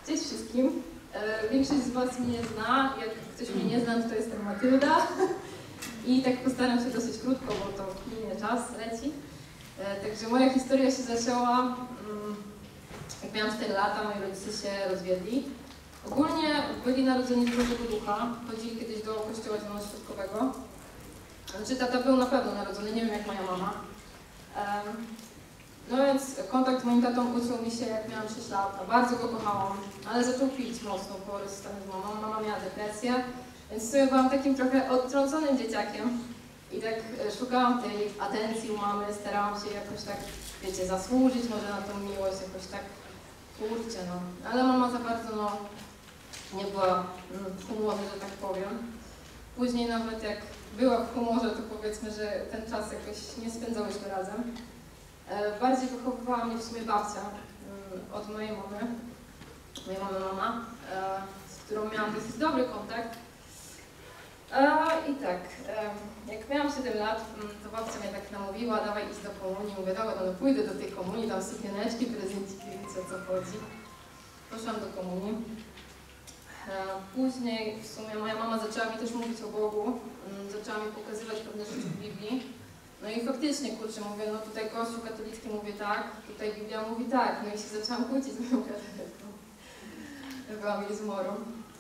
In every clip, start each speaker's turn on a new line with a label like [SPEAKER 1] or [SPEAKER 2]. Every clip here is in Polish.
[SPEAKER 1] Cześć wszystkim. Większość z Was mnie zna. Jak ktoś mnie nie zna, to jestem Matylda. I tak postaram się dosyć krótko, bo to minie czas, leci. Także moja historia się zaczęła, jak miałam 4 lata, moi rodzice się rozwiedli. Ogólnie byli narodzeni z Bożego Ducha, chodzili kiedyś do kościoła zielonoświątkowego. Znaczy tata był na pewno narodzony, nie wiem jak moja mama. No więc kontakt z moim tatą uczył mi się, jak miałam 6 lat. Bardzo go kochałam, ale zaczął pić mocno po rozstaniu z mamą. Mama miała depresję, więc w sumie byłam takim trochę odtrąconym dzieciakiem. I tak szukałam tej atencji u mamy, starałam się jakoś tak, wiecie, zasłużyć może na tą miłość, jakoś tak, kurczę, no. Ale mama za bardzo, no, nie była w humorze, że tak powiem. Później nawet jak była w humorze, to powiedzmy, że ten czas jakoś nie spędzałyśmy razem. Bardziej wychowywała mnie w sumie babcia od mojej mamy, mama, z którą miałam dosyć dobry kontakt. I tak, jak miałam 7 lat, to babcia mnie tak namówiła, dawaj iść do komunii. Mówię, dobra, no pójdę do tej komunii, tam sukieneczki, prezenciki, wiecie o co chodzi. Poszłam do komunii. Później w sumie moja mama zaczęła mi też mówić o Bogu, zaczęła mi pokazywać pewne rzeczy w Biblii. No i faktycznie, kurczę, mówię, no tutaj Kościół katolicki mówi tak, tutaj Biblia mówi tak, no i się zaczęłam kłócić z moją katolicką. Byłam jej zmorą.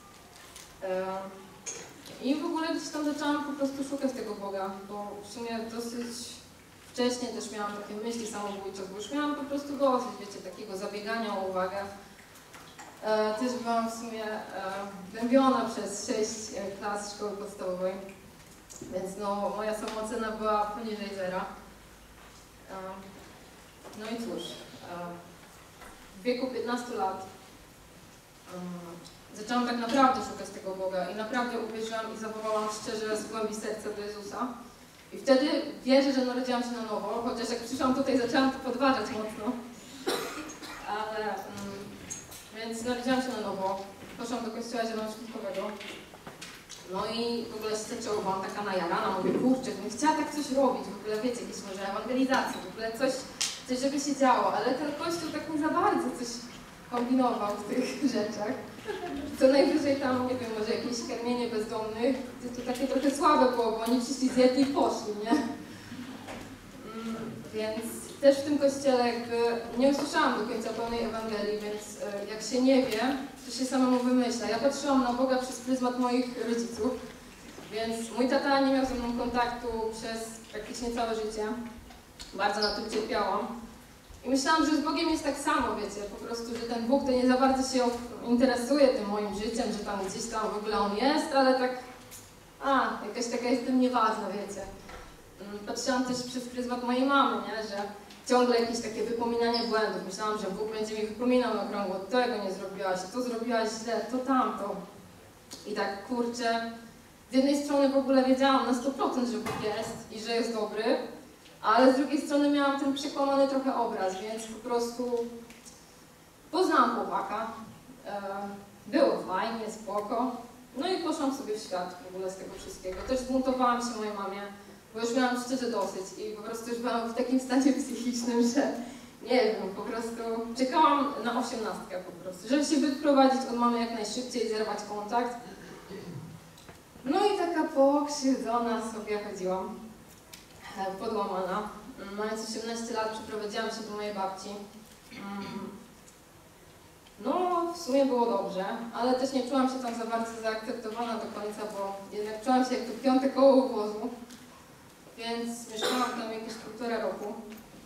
[SPEAKER 1] I w ogóle gdzieś tam zaczęłam po prostu szukać tego Boga, bo w sumie dosyć wcześnie też miałam takie myśli samobójcze, bo już miałam po prostu dosyć, wiecie, takiego zabiegania o uwagę. Też byłam w sumie gnębiona przez 6 klas szkoły podstawowej, więc no, moja samoocena była poniżej 0. No i cóż, w wieku 15 lat zaczęłam tak naprawdę szukać tego Boga i naprawdę uwierzyłam i zawołałam szczerze z głębi serca do Jezusa. I wtedy wierzę, że narodziłam się na nowo, chociaż jak przyszłam tutaj, zaczęłam to podważać mocno. Ale, więc narodziłam się na nowo, poszłam do kościoła zielonoświątkowego. No i w ogóle się zaczęło, byłam taka najarana, mówię, kurczę, bym chciała tak coś robić, w ogóle wiecie, jakieś może ewangelizacje, w ogóle coś żeby się działo, ale ten kościół tak nie za bardzo coś kombinował w tych rzeczach. Co najwyżej tam, nie wiem, może jakieś karmienie bezdomnych, to takie trochę słabe było, bo oni przyszli, zjedli i poszli, nie? Więc też w tym kościele jakby nie usłyszałam do końca pełnej Ewangelii, więc jak się nie wie, to się samemu wymyśla. Ja patrzyłam na Boga przez pryzmat moich rodziców, więc mój tata nie miał ze mną kontaktu przez praktycznie całe życie. Bardzo na tym cierpiałam. I myślałam, że z Bogiem jest tak samo, wiecie, po prostu, że ten Bóg to nie za bardzo się interesuje tym moim życiem, że tam gdzieś tam w ogóle On jest, ale tak, jakaś taka jestem nieważna, wiecie. Patrzyłam też przez pryzmat mojej mamy, nie, że ciągle jakieś takie wypominanie błędów. Myślałam, że Bóg będzie mi wypominał na okrągło, tego nie zrobiłaś, to zrobiłaś źle, to tamto. I tak, kurczę, z jednej strony w ogóle wiedziałam na 100%, że Bóg jest i że jest dobry, ale z drugiej strony miałam ten przekłamany trochę obraz, więc po prostu poznałam chłopaka, było fajnie, spoko, no i poszłam sobie w świat w ogóle z tego wszystkiego. Też zbuntowałam się mojej mamie, bo już miałam szczerze dosyć i po prostu już byłam w takim stanie psychicznym, że nie wiem, po prostu czekałam na 18 po prostu, żeby się wyprowadzić od mamy jak najszybciej, zerwać kontakt. No i taka pokrzywdzona sobie chodziłam. Podłamana. Mając 18 lat przeprowadziłam się do mojej babci. No, w sumie było dobrze, ale też nie czułam się tam za bardzo zaakceptowana do końca, bo jednak czułam się jak to 5. koło uwozu. Więc mieszkałam tam jakieś 1,5 roku.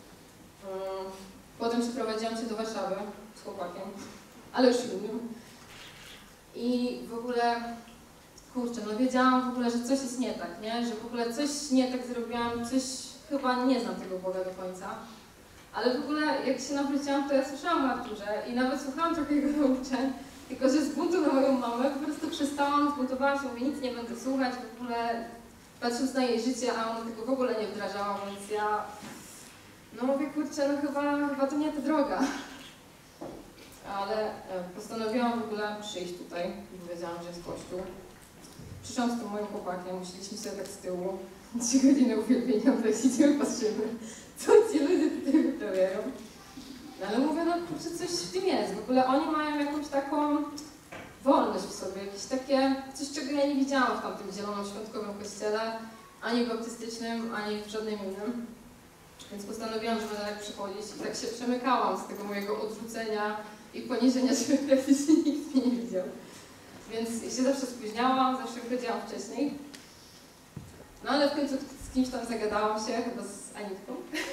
[SPEAKER 1] Potem przeprowadziłam się do Warszawy z chłopakiem, ale już innym. I w ogóle, kurczę, no wiedziałam w ogóle, że coś jest nie tak, nie? Że w ogóle coś nie tak zrobiłam, coś, chyba nie znam tego Boga do końca. Ale w ogóle jak się nawróciłam, to ja słyszałam o Arturze i nawet słuchałam trochę jego nauczeń, tylko że z buntu na moją mamę po prostu przestałam, zbuntowałam się, mówię, nic nie będę słuchać, w ogóle patrząc na jej życie, a ona tego w ogóle nie wdrażała, więc ja, no mówię, kurczę, no chyba to nie ta droga. Ale postanowiłam w ogóle przyjść tutaj, bo wiedziałam, że jest kościół. Przyszłam z tym moim chłopakiem, musieliśmy sobie tak z tyłu 3 godziny uwielbienia, tak idziemy, patrzymy, co ci ludzie tutaj wyprawiają. No ale mówię, no kurczę, coś w tym jest. W ogóle oni mają jakąś taką wolność w sobie, jakieś takie, coś czego ja nie widziałam w tamtym zielonoświątkowym kościele, ani baptystycznym, ani w żadnym innym. Więc postanowiłam, że będę tak przychodzić i tak się przemykałam z tego mojego odrzucenia i poniżenia, że praktycznie nikt mnie nie widział. Więc się zawsze spóźniałam, zawsze wychodziłam wcześniej. No ale w końcu z kimś tam zagadałam się, chyba z Anitką,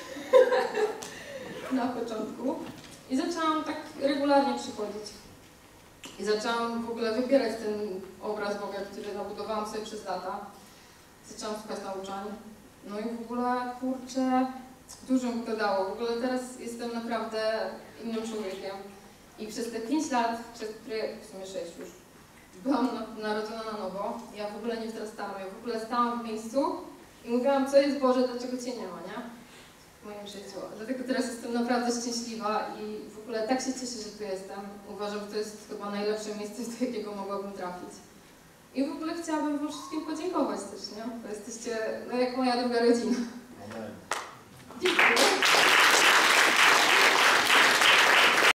[SPEAKER 1] na początku. I zaczęłam tak regularnie przychodzić. I zaczęłam w ogóle wybierać ten obraz Boga, który nabudowałam sobie przez lata. Zaczęłam słuchać nauczań. No i w ogóle, kurczę, dużo mi to dało. W ogóle teraz jestem naprawdę innym człowiekiem. I przez te 5 lat, przez które, w sumie 6 już, byłam narodzona na nowo. Ja w ogóle nie wzrastałam. Ja w ogóle stałam w miejscu i mówiłam, co jest Boże, dlaczego Cię nie ma, nie? W moim życiu. Dlatego teraz jestem naprawdę szczęśliwa i w ogóle tak się cieszę, że tu jestem. Uważam, że to jest chyba najlepsze miejsce, do jakiego mogłabym trafić. I w ogóle chciałabym Wam wszystkim podziękować też, nie? Bo jesteście, no jak moja druga rodzina. Dziękuję.